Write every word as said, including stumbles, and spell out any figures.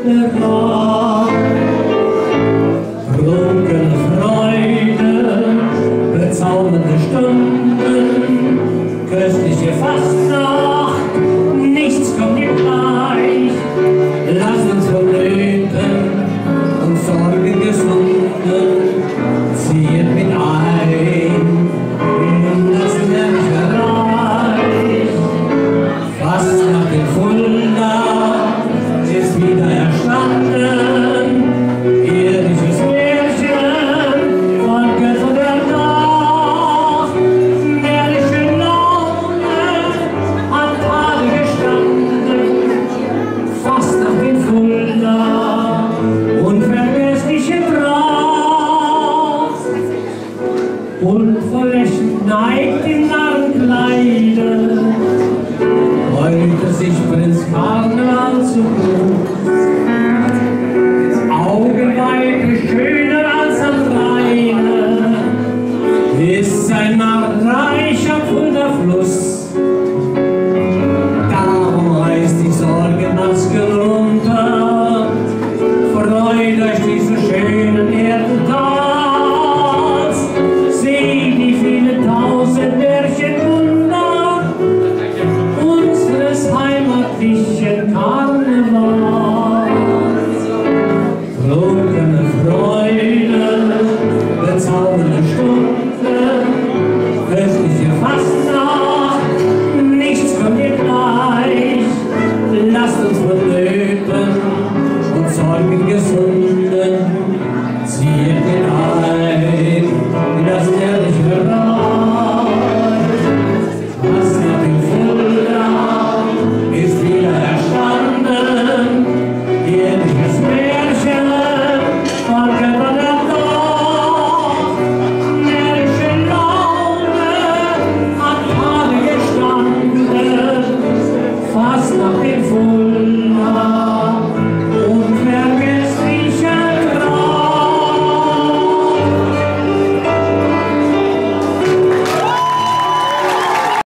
Tag. Prunkende Freude, bezaubernde Stunden, köstliche Fastnacht, nichts kommt dir gleich. Lass uns verblüten und Sorgen gesunden, zieht mit ein in das herrliche Reich. Fastnacht in Fulda ist wieder erstanden, irdisches Märchen von Götter der Nacht. Närrische Laune an Tage gestanden, Fastnacht in Fulda, unvergessliche Pracht. Unverlässlich neigt im Narrenkleide, heute sich Prinz Karneval zu groß. Augenweite schöner als am Rheine, ist sein Narr reich am Fulda-Fluss. Darum reißt die Sorgenmaske runter, freut euch diesen schönen Erdentanz. Seht die vielen tausend Märchenwunder unseres heimatlichen Karnevals. Prunkende Freude, bezaubernde Stunden, köstliche Fastnacht, nichts kommt ihr gleich. Lasst uns verblüten und Sorgen gesunden, zieht mit ein in das herrliche Reich. Fastnacht in Fulda ist wieder erstanden, irdisches Märchen von Götter der Nacht. Närrische Laune an Tage gestanden, Fastnacht in Fulda.